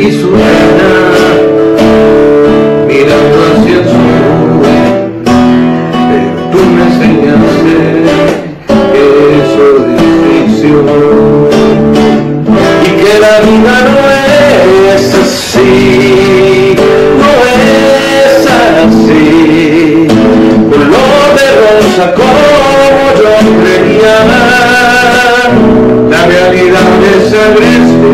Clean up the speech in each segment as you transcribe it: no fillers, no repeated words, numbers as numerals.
y su pena, mirando hacia el sur, pero tú me enseñaste que eso es ficción y que la vida no es así, no es así, color de rosa como yo creía. La realidad es agreste,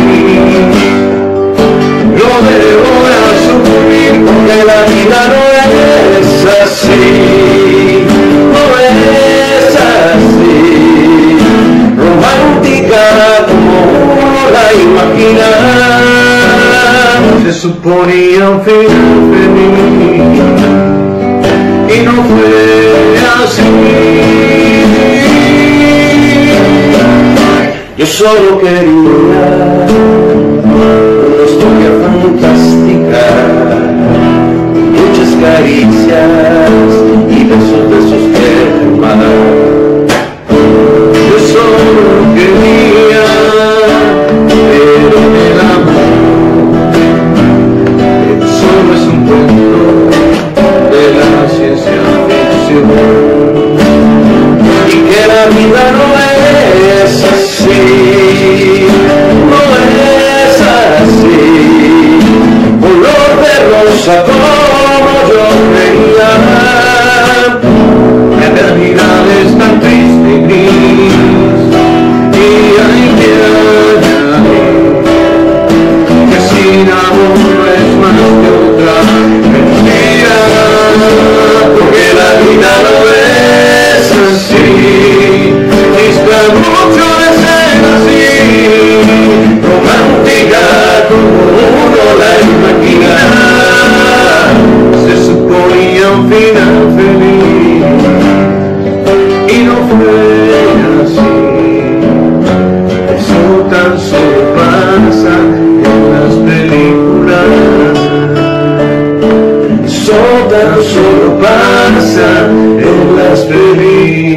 lo debo de asumir, porque la vida no es así, no es así, romántica como uno la imagina. Se suponía un final feliz y no fue así. Yo solo quería una historia fantástica, muchas caricias y besos de esos que hermanan. Yo solo quería, pero el amor solo es un cuento de la ciencia ficción y que la vida no es así, no es así, color de rosa como yo creía. La realidad es tan triste y gris, y hay que añadir que sin amor no es más que otra mentira, porque la vida no es así. Dista mucho de ser así, romántica como uno la imagina. Se suponía un final feliz y no fue así. Eso tan solo pasa en las películas, eso tan solo pasa en las películas.